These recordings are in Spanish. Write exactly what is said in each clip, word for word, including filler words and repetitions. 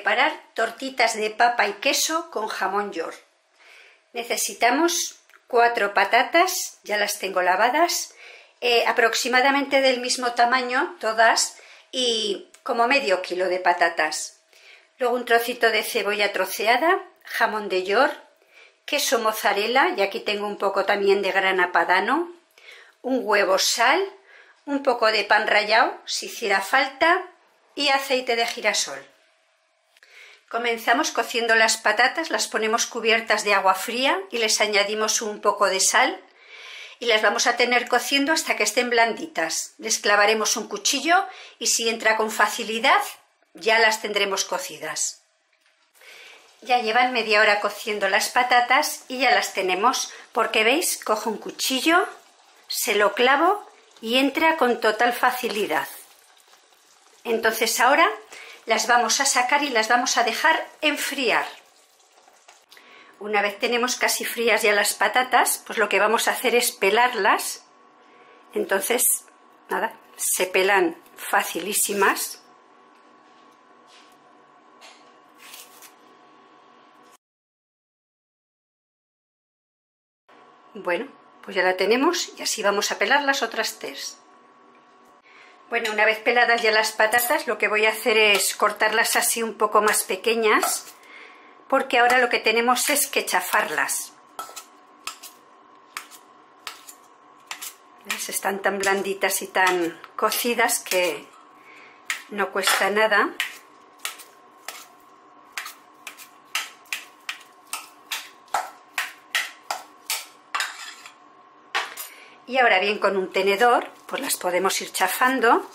preparar tortitas de papa y queso con jamón york. Necesitamos cuatro patatas, ya las tengo lavadas, eh, aproximadamente del mismo tamaño todas y como medio kilo de patatas. Luego un trocito de cebolla troceada, jamón de york, queso mozzarella, y aquí tengo un poco también de grana padano, un huevo, sal, un poco de pan rallado si hiciera falta y aceite de girasol. Comenzamos cociendo las patatas, las ponemos cubiertas de agua fría y les añadimos un poco de sal y las vamos a tener cociendo hasta que estén blanditas. Les clavaremos un cuchillo y si entra con facilidad ya las tendremos cocidas. Ya llevan media hora cociendo las patatas y ya las tenemos, porque veis, cojo un cuchillo, se lo clavo y entra con total facilidad. Entonces ahora las vamos a sacar y las vamos a dejar enfriar. Una vez tenemos casi frías ya las patatas, pues lo que vamos a hacer es pelarlas. Entonces, nada, se pelan facilísimas. Bueno, pues ya la tenemos y así vamos a pelar las otras tres. Bueno, una vez peladas ya las patatas, lo que voy a hacer es cortarlas así un poco más pequeñas, porque ahora lo que tenemos es que chafarlas. ¿Ves? Están tan blanditas y tan cocidas que no cuesta nada. Y ahora bien, con un tenedor, pues las podemos ir chafando.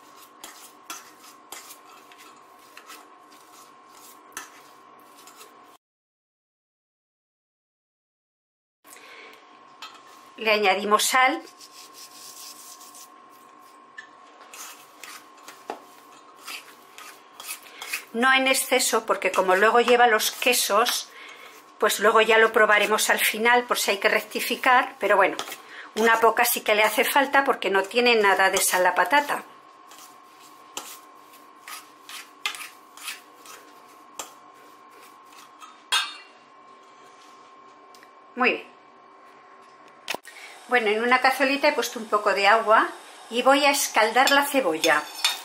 Le añadimos sal. No en exceso, porque como luego lleva los quesos, pues luego ya lo probaremos al final por si hay que rectificar, pero bueno, una poca sí que le hace falta porque no tiene nada de sal la patata. Muy bien. Bueno, en una cazuelita he puesto un poco de agua y voy a escaldar la cebolla.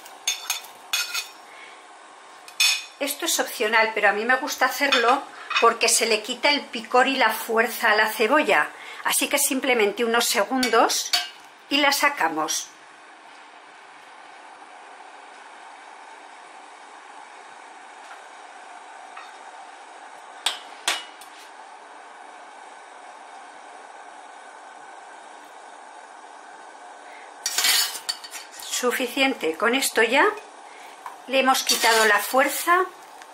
Esto es opcional, pero a mí me gusta hacerlo porque se le quita el picor y la fuerza a la cebolla. Así que simplemente unos segundos y la sacamos. Suficiente, con esto ya le hemos quitado la fuerza,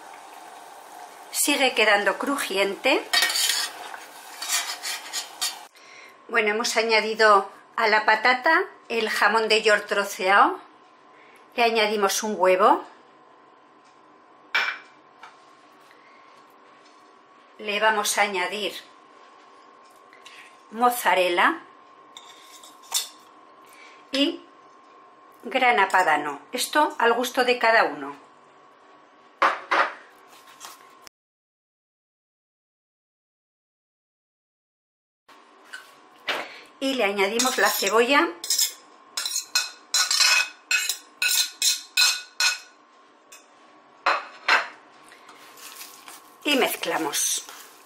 sigue quedando crujiente. Bueno, hemos añadido a la patata el jamón de york troceado, le añadimos un huevo, le vamos a añadir mozzarella y grana padano, esto al gusto de cada uno. Y le añadimos la cebolla y mezclamos.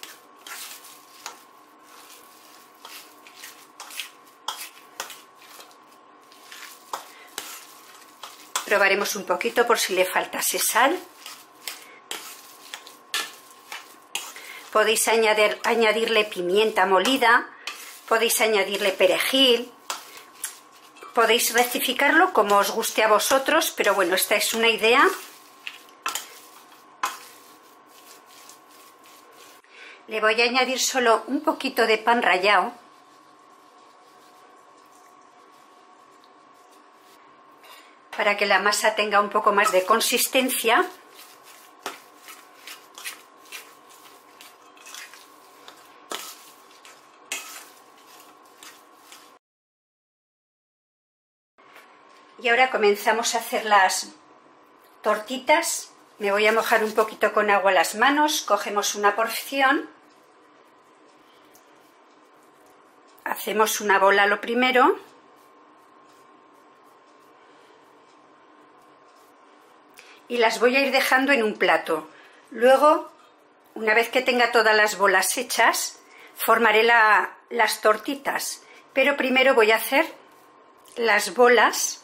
Probaremos un poquito por si le faltase sal. Podéis añadir, añadirle pimienta molida, podéis añadirle perejil, podéis rectificarlo como os guste a vosotros, pero bueno, esta es una idea. Le voy a añadir solo un poquito de pan rallado. Para que la masa tenga un poco más de consistencia. Y ahora comenzamos a hacer las tortitas Me voy a mojar un poquito con agua las manos, cogemos una porción, hacemos una bola lo primero, y las voy a ir dejando en un plato. Luego, una vez que tenga todas las bolas hechas, formaré la, las tortitas, pero primero voy a hacer las bolas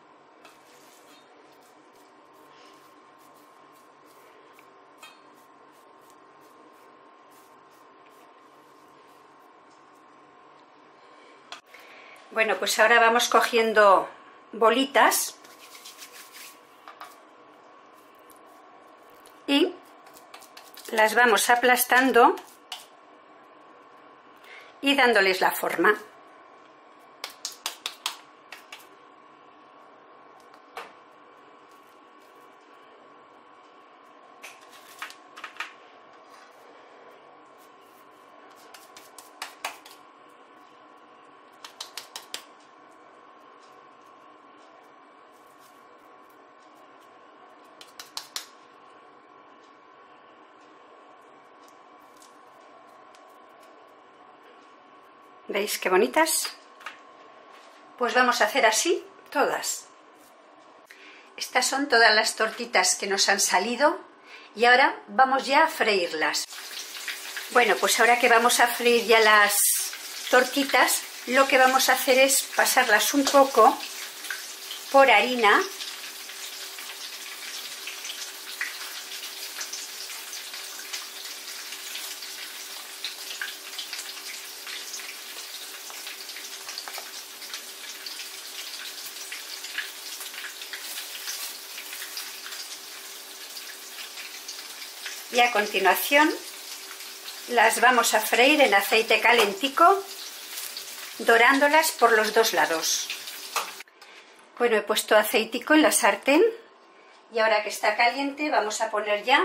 Bueno, pues ahora vamos cogiendo bolitas y las vamos aplastando y dándoles la forma. ¿Veis qué bonitas? Pues vamos a hacer así todas. Estas son todas las tortitas que nos han salido y ahora vamos ya a freírlas. Bueno, pues ahora que vamos a freír ya las tortitas, lo que vamos a hacer es pasarlas un poco por harina . Y a continuación las vamos a freír en aceite calentico, dorándolas por los dos lados. Bueno, he puesto aceitico en la sartén y ahora que está caliente vamos a poner ya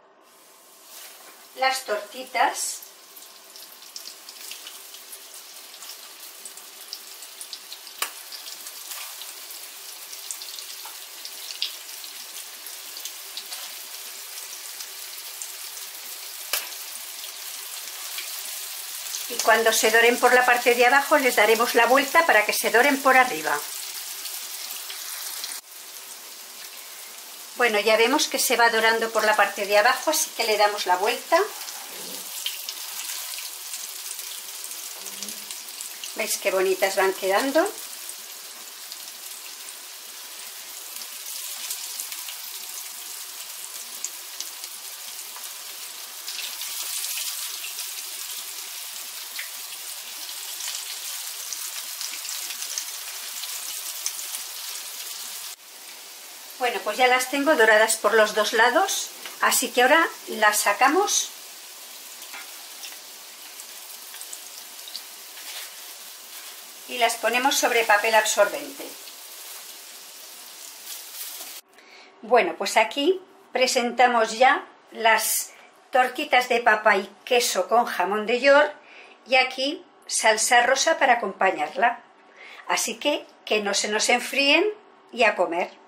las tortitas. Y cuando se doren por la parte de abajo les daremos la vuelta para que se doren por arriba. Bueno, ya vemos que se va dorando por la parte de abajo, así que le damos la vuelta. ¿Veis qué bonitas van quedando? Bueno, pues ya las tengo doradas por los dos lados, así que ahora las sacamos y las ponemos sobre papel absorbente. Bueno, pues aquí presentamos ya las tortitas de papa y queso con jamón de york y aquí salsa rosa para acompañarla. Así que que no se nos enfríen y a comer.